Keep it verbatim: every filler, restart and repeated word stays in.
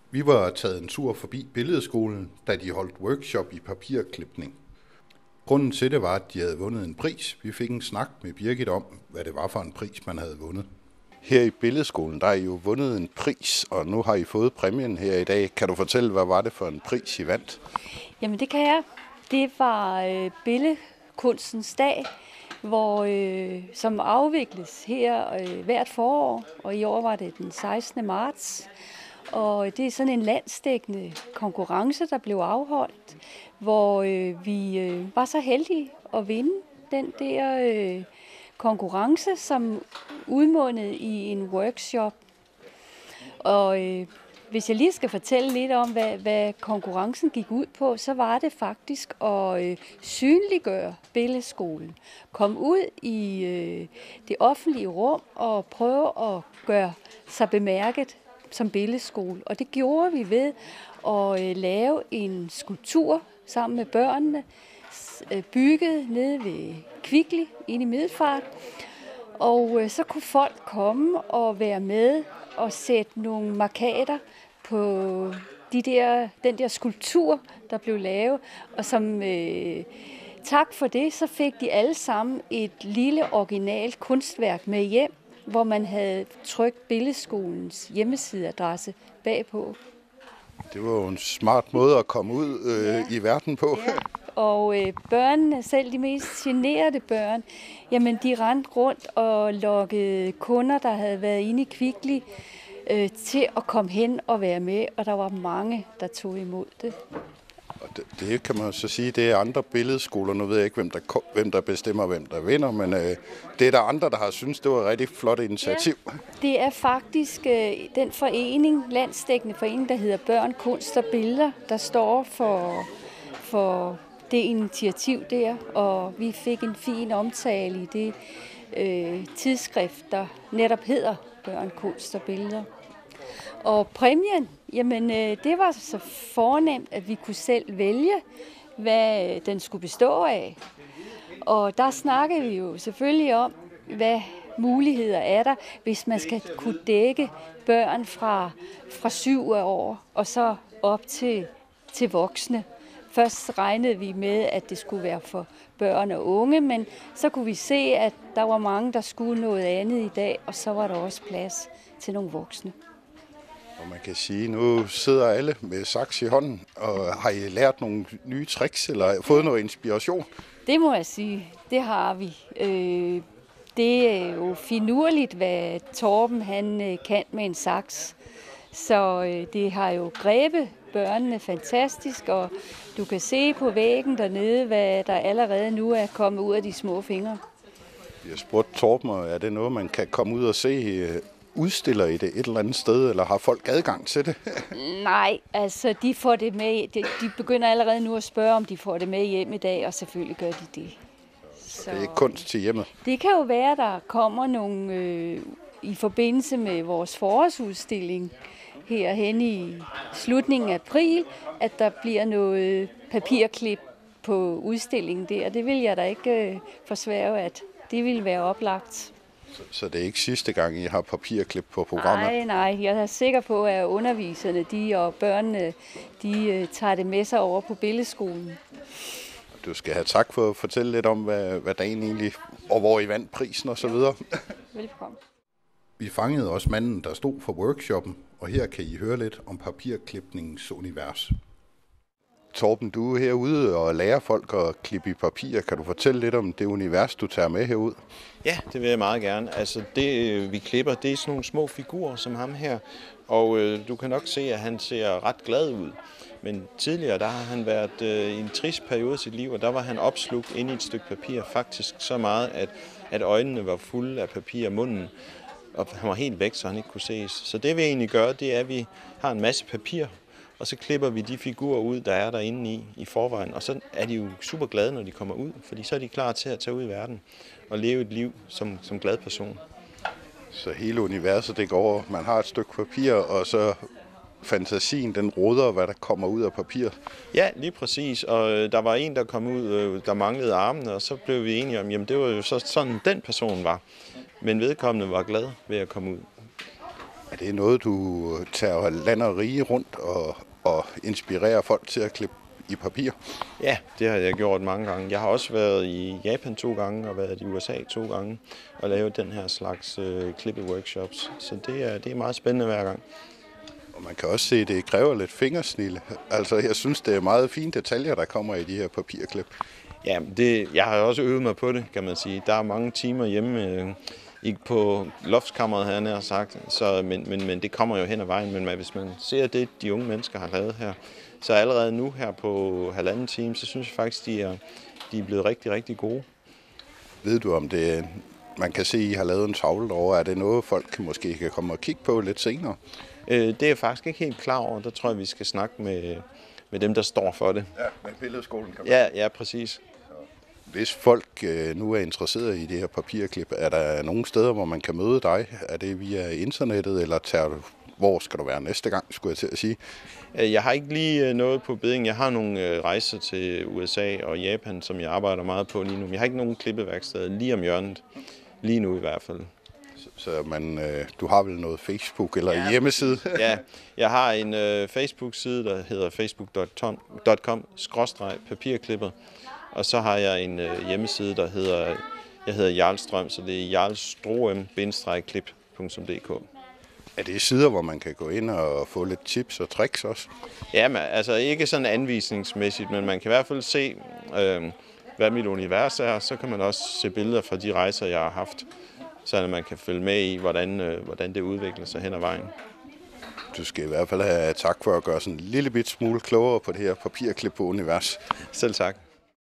Vi var taget en tur forbi Billedskolen, da de holdt workshop i papirklipning. Grunden til det var, at de havde vundet en pris. Vi fik en snak med Birgit om, hvad det var for en pris, man havde vundet. Her i Billedskolen, der er I jo vundet en pris, og nu har I fået præmien her i dag. Kan du fortælle, hvad var det for en pris, I vandt? Jamen det kan jeg. Det var øh, Billedkunstens dag, hvor, øh, som afvikles her øh, hvert forår, og i år var det den sekstende marts. Og det er sådan en landsdækkende konkurrence, der blev afholdt, hvor øh, vi øh, var så heldige at vinde den der øh, konkurrence, som udmundede i en workshop. Og øh, hvis jeg lige skal fortælle lidt om, hvad, hvad konkurrencen gik ud på, så var det faktisk at øh, synliggøre Billedskolen. Kom ud i øh, det offentlige rum og prøve at gøre sig bemærket som billedskole. Og det gjorde vi ved at øh, lave en skulptur sammen med børnene, øh, bygget nede ved Kvickly inde i Middelfart. Og øh, så kunne folk komme og være med og sætte nogle markader på de der, den der skulptur, der blev lavet. Og som øh, tak for det, så fik de alle sammen et lille originalt kunstværk med hjem, hvor man havde trykt Billedskolens hjemmesideadresse bagpå. Det var jo en smart måde at komme ud øh, ja. i verden på. Ja. Og øh, børnene, selv de mest generede børn, jamen de rendte rundt og lokkede kunder, der havde været inde i Kvickly, øh, til at komme hen og være med, og der var mange, der tog imod det. Og det, det kan man så sige, det er andre billedskoler. Nu ved jeg ikke, hvem der, hvem der bestemmer, hvem der vinder, men øh, det er der andre, der har syntes, det var et rigtig flot initiativ. Ja, det er faktisk øh, den forening, landsdækkende forening, der hedder Børn, Kunst og Billeder, der står for, for det initiativ der, og vi fik en fin omtale i det øh, tidsskrift, der netop hedder Børn, Kunst og Billeder. Og præmien, jamen øh, det var så fornemt, at vi kunne selv vælge, hvad den skulle bestå af. Og der snakkede vi jo selvfølgelig om, hvad muligheder er der, hvis man skal kunne dække børn fra, fra syv år og så op til, til voksne. Først regnede vi med, at det skulle være for børn og unge, men så kunne vi se, at der var mange, der skulle noget andet i dag, og så var der også plads til nogle voksne. Og man kan sige, nu sidder alle med saks i hånden, og har I lært nogle nye tricks, eller fået noget inspiration? Det må jeg sige, det har vi. Øh, det er jo finurligt, hvad Torben han kan med en saks. Så øh, det har jo grebet børnene fantastisk, og du kan se på væggen dernede, hvad der allerede nu er kommet ud af de små fingre. Jeg spurgte Torben, er det noget, man kan komme ud og se? Udstiller I det et eller andet sted, eller har folk adgang til det? Nej, altså de får det med. De, de begynder allerede nu at spørge, om de får det med hjem i dag, og selvfølgelig gør de det. Så, så det er ikke kunst til hjemmet? Det kan jo være, der kommer nogle øh, i forbindelse med vores forårsudstilling herhen i slutningen af april, at der bliver noget papirklip på udstillingen der. Det vil jeg da ikke øh, forsværge, at det vil være oplagt. Så, så det er ikke sidste gang, I har papirklip på programmet? Nej, nej. Jeg er sikker på, at underviserne de og børnene de, uh, tager det med sig over på Billedskolen. Du skal have tak for at fortælle lidt om, hvad, hvad dagen egentlig, og hvor I vandt prisen og så videre. Velkommen. Vi fangede også manden, der stod for workshoppen, og her kan I høre lidt om papirklipningens univers. Torben, du er herude og lærer folk at klippe i papir. Kan du fortælle lidt om det univers, du tager med herud? Ja, det vil jeg meget gerne. Altså det, vi klipper, det er sådan nogle små figurer som ham her. Og øh, du kan nok se, at han ser ret glad ud. Men tidligere, der har han været øh, i en trist periode af sit liv, og der var han opslugt inde i et stykke papir. Faktisk så meget, at, at øjnene var fulde af papir og munden. Og han var helt væk, så han ikke kunne ses. Så det vi egentlig gør, det er, at vi har en masse papir, og så klipper vi de figurer ud, der er derinde i, i forvejen. Og så er de jo super glade, når de kommer ud, fordi så er de klar til at tage ud i verden og leve et liv som, som glad person. Så hele universet, det går over. Man har et stykke papir, og så fantasien, den roder, hvad der kommer ud af papir. Ja, lige præcis. Og øh, der var en, der kom ud, øh, der manglede armene, og så blev vi enige om, jamen det var jo så sådan, den person var. Men vedkommende var glad ved at komme ud. Er det noget, du tager land og rige rundt og, og inspirerer folk til at klippe i papir? Ja, det har jeg gjort mange gange. Jeg har også været i Japan to gange og været i U S A to gange og lavet den her slags øh, klippeworkshops. Så det er, det er meget spændende hver gang. Og man kan også se, at det kræver lidt fingersnille. Altså, jeg synes, det er meget fine detaljer, der kommer i de her papirklip. Ja, det, jeg har også øvet mig på det, kan man sige. Der er mange timer hjemme øh, ikke på loftskammeret, har jeg nær sagt. Så, men, men, men det kommer jo hen ad vejen. Men hvis man ser det, de unge mennesker har lavet her, så allerede nu her på halvanden time, så synes jeg faktisk, de er, de er blevet rigtig, rigtig gode. Ved du, om det man kan se, at I har lavet en tavle over? Er det noget, folk måske kan komme og kigge på lidt senere? Øh, det er jeg faktisk ikke helt klar over. Der tror jeg, vi skal snakke med, med dem, der står for det. Ja, med billedskolen kan man. Ja, ja, præcis. Hvis folk øh, nu er interesseret i det her papirklip, er der nogle steder, hvor man kan møde dig? Er det via internettet, eller tager du, hvor skal du være næste gang, skulle jeg til at sige? Jeg har ikke lige noget på bedding. Jeg har nogle rejser til U S A og Japan, som jeg arbejder meget på lige nu. Men jeg har ikke nogen klippeværksted lige om hjørnet. Lige nu i hvert fald. Så, så man, øh, du har vel noget Facebook eller ja. hjemmeside? Ja, jeg har en øh, Facebook-side, der hedder facebook punktum com skråstreg papirklipper. Og så har jeg en øh, hjemmeside, der hedder, jeg hedder Jarlstrøm, så det er jarlstroem bindestreg klip punktum d k. Er det sider, hvor man kan gå ind og få lidt tips og tricks også? Jamen, altså ikke sådan anvisningsmæssigt, men man kan i hvert fald se, øh, hvad mit univers er. Så kan man også se billeder fra de rejser, jeg har haft, så man kan følge med i, hvordan, øh, hvordan det udvikler sig hen ad vejen. Du skal i hvert fald have tak for at gøre sådan en lille bit smule klogere på det her papirklip på univers. Selv tak.